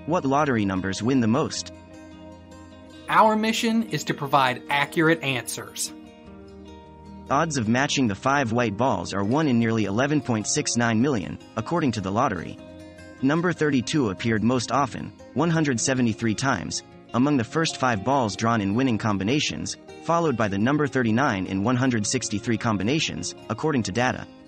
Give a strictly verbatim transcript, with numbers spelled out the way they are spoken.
What lottery numbers win the most? Our mission is to provide accurate answers. Odds of matching the five white balls are one in nearly eleven point six nine million, according to the lottery. Number thirty-two appeared most often, one hundred seventy-three times, among the first five balls drawn in winning combinations, followed by the number thirty-nine in one hundred sixty-three combinations, according to data.